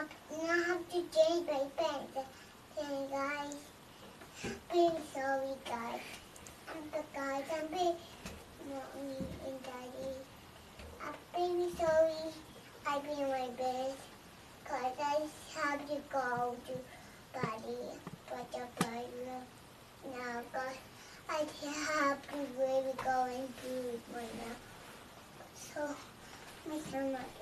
Now I have to change my pants. Okay, guys. I'm sorry, guys. I'm being mommy and daddy. I'm really sorry. I be my best. Cause I have to go to body, but the body now. Cause I have to really go and do it right now. So, Mr. Much.